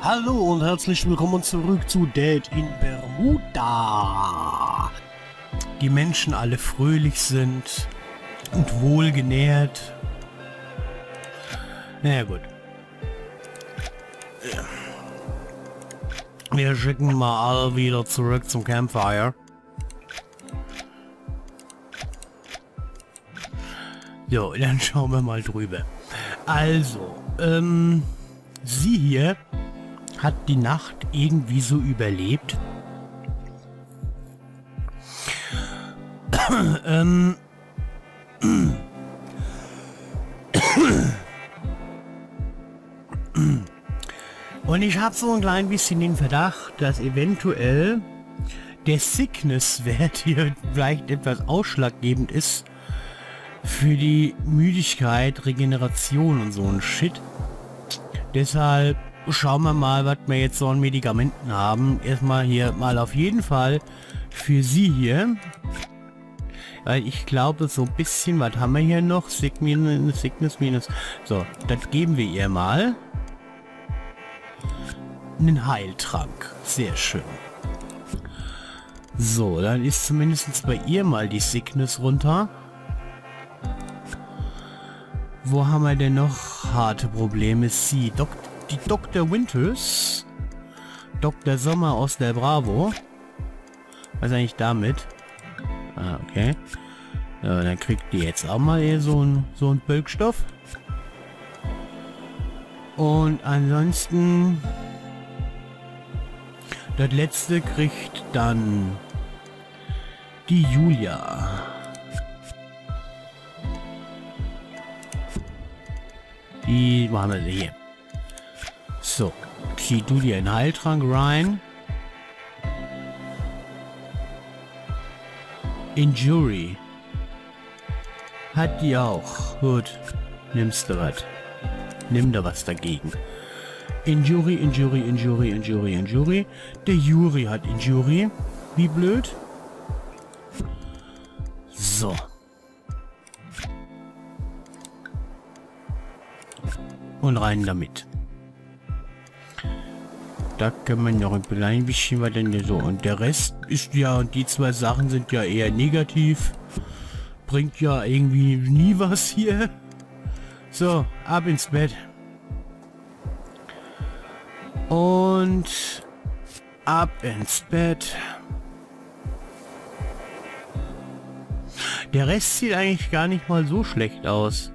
Hallo und herzlich willkommen zurück zu Dead in Bermuda. Die Menschen alle fröhlich sind und wohlgenährt. Naja gut. Wir schicken mal alle wieder zurück zum Campfire. So, dann schauen wir mal drüber. Also, sie hier hat die Nacht irgendwie so überlebt. Und ich habe so ein klein bisschen den Verdacht, dass eventuell der Sickness-Wert hier vielleicht etwas ausschlaggebend ist für die Müdigkeit, Regeneration und so ein Shit. Deshalb schauen wir mal, was wir jetzt so an Medikamenten haben. Erstmal hier mal auf jeden Fall für sie hier. Weil ich glaube, so ein bisschen, was haben wir hier noch? Sickness minus. So, das geben wir ihr mal. Einen Heiltrank. Sehr schön. So, dann ist zumindest bei ihr mal die Sickness runter. Wo haben wir denn noch harte Probleme? Sie, die Dr. Winters. Dr. Sommer aus der Bravo. Was eigentlich damit? Ah, okay. Ja, dann kriegt die jetzt auch mal eher so ein Bölkstoff. Und ansonsten... Das letzte kriegt dann die Julia. Die machen wir hier. So, zieh du dir einen Heiltrank rein. Injury. Hat die auch. Gut. Nimmst du was. Nimm da was dagegen. Injury. Der Juri hat Injury. Wie blöd. So. Und rein damit. Da können wir noch ein klein bisschen was denn so. Und der Rest ist ja, und die zwei Sachen sind ja eher negativ. Bringt ja irgendwie nie was hier. So, ab ins Bett. Und ab ins Bett. Der Rest sieht eigentlich gar nicht mal so schlecht aus.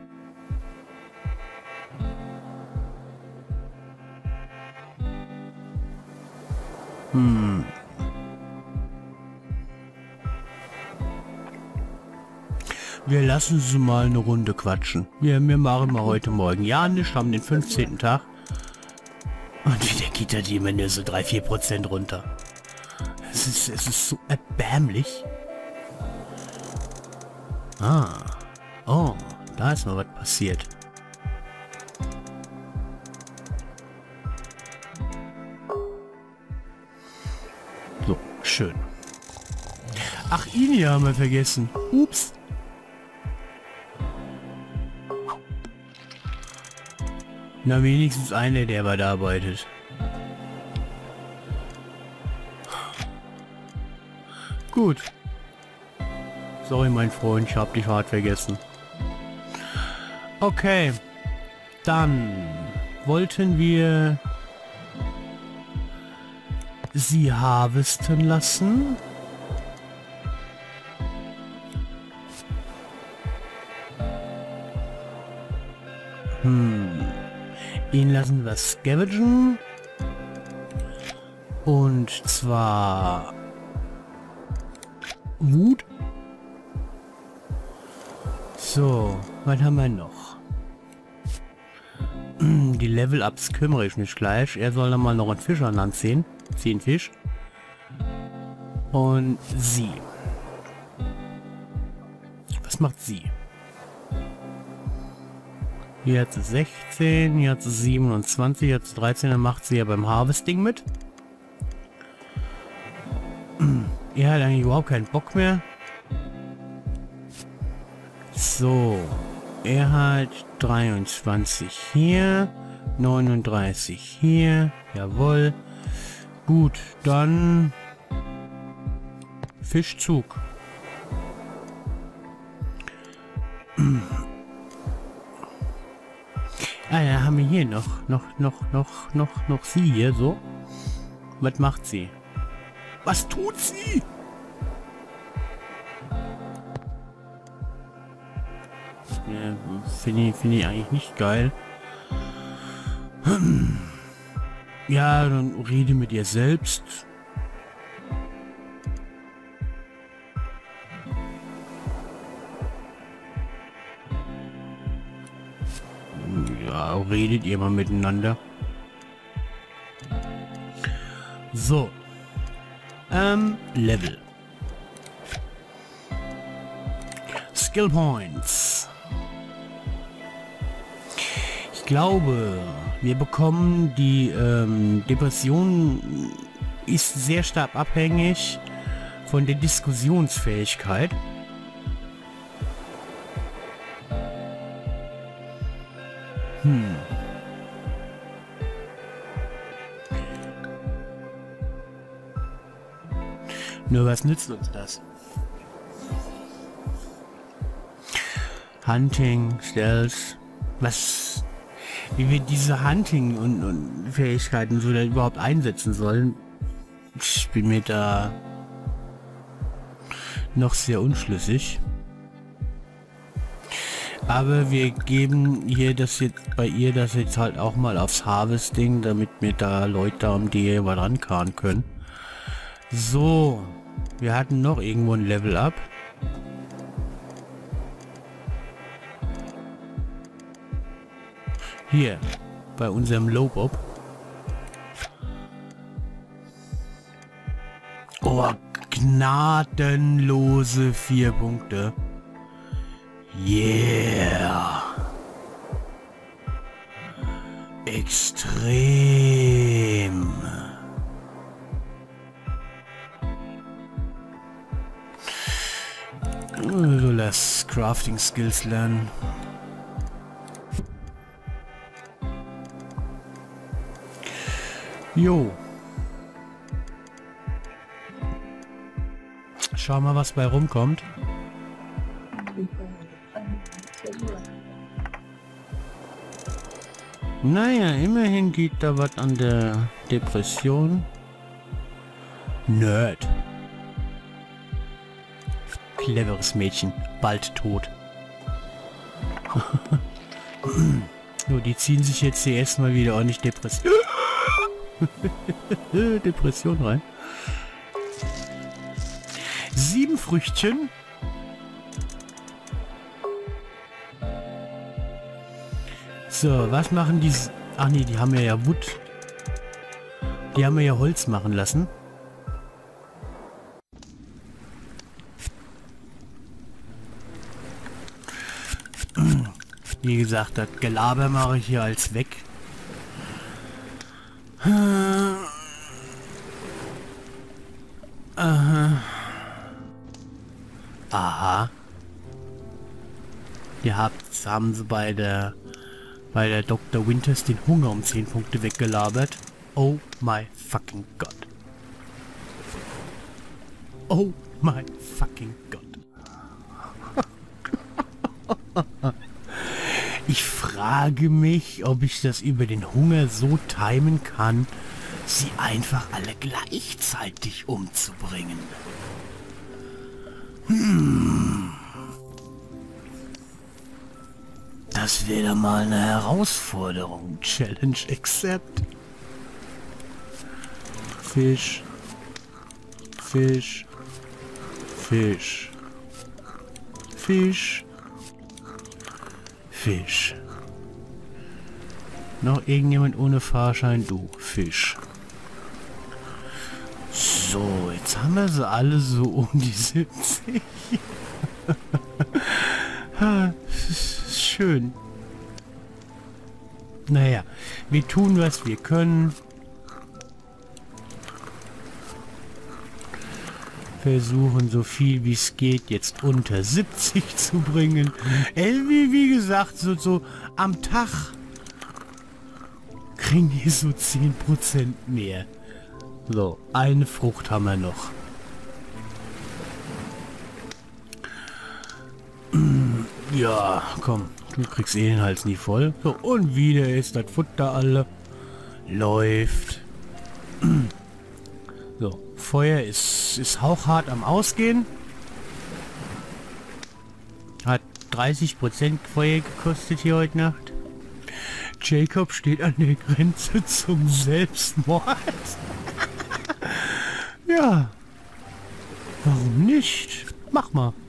Wir lassen sie mal eine Runde quatschen. Wir machen mal heute Morgen ja nicht, haben den 15. Tag. Und wieder geht er die immer nur so 3-4% runter. Es ist so erbärmlich. Ah. Oh, da ist mal was passiert. So, schön. Ach, ihn hier haben wir vergessen. Ups. Na, wenigstens einer, der bei da arbeitet. Gut. Sorry, mein Freund, ich habe die Fahrt vergessen. Okay. Dann wollten wir sie harvesten lassen. Ihn lassen wir scavengen. Und zwar Wut. So, was haben wir noch? Die Level-Ups kümmere ich mich gleich. Er soll dann mal noch einen Fisch an Land ziehen. Ziehen Fisch. Und sie. Was macht sie? Hier hat sie 16, hier hat sie 27, hier hat sie 13, dann macht sie ja beim Harvesting mit. Er hat eigentlich überhaupt keinen Bock mehr. So, er hat 23 hier. 39 hier. Jawohl. Gut, dann Fischzug. Ah, ja, haben wir hier noch sie hier, so. Was macht sie? Was tut sie? Ja, finde ich eigentlich nicht geil. Ja, dann rede mit ihr selbst. Ja, redet ihr mal miteinander. So. Level. Skill Points. Ich glaube, wir bekommen die Depression ist sehr stark abhängig von der Diskussionsfähigkeit. Nur was nützt uns das? Hunting, Stealth, was, wie wir diese Hunting und Fähigkeiten so da überhaupt einsetzen sollen, ich bin mir da noch sehr unschlüssig. Aber wir geben hier das jetzt bei ihr das jetzt halt auch mal aufs Harvesting, damit wir da Leute haben, die hier mal rankarren können. So, wir hatten noch irgendwo ein Level Up. Hier, bei unserem Lobob. Oh, gnadenlose 4 Punkte. Yeah. Extrem. So, lass Crafting Skills lernen. Jo. Schau mal, was bei rumkommt. Naja, immerhin geht da was an der Depression. Nerd. Cleveres Mädchen, bald tot. So, die ziehen sich jetzt hier erstmal wieder ordentlich Depression rein. 7 Früchtchen. So, was machen die? Ach nee, die haben ja Wood. Die haben ja Holz machen lassen. Wie gesagt, das Gelaber mache ich hier als weg. Aha. Haben sie bei der Dr. Winters den Hunger um 10 Punkte weggelabert. Oh my fucking God. Oh my fucking God. Ich frage mich, ob ich das über den Hunger so timen kann, sie einfach alle gleichzeitig umzubringen. Das wäre mal eine Herausforderung. Challenge accept. Fisch. Fisch. Fisch. Fisch. Fisch. Noch irgendjemand ohne Fahrschein? Du, Fisch. So, jetzt haben wir sie alle so um die 70. Schön. Naja, wir tun, was wir können. Versuchen so viel wie es geht jetzt unter 70 zu bringen. Wie gesagt, so am Tag kriegen die so 10% mehr. So, eine Frucht haben wir noch. Ja, komm, du kriegst eh den Hals nie voll. So, und wieder ist das Futter alle. Läuft. So, Feuer ist hauchhart am Ausgehen. Hat 30% Feuer gekostet hier heute Nacht. Jacob steht an der Grenze zum Selbstmord. Ja. Warum nicht? Mach mal.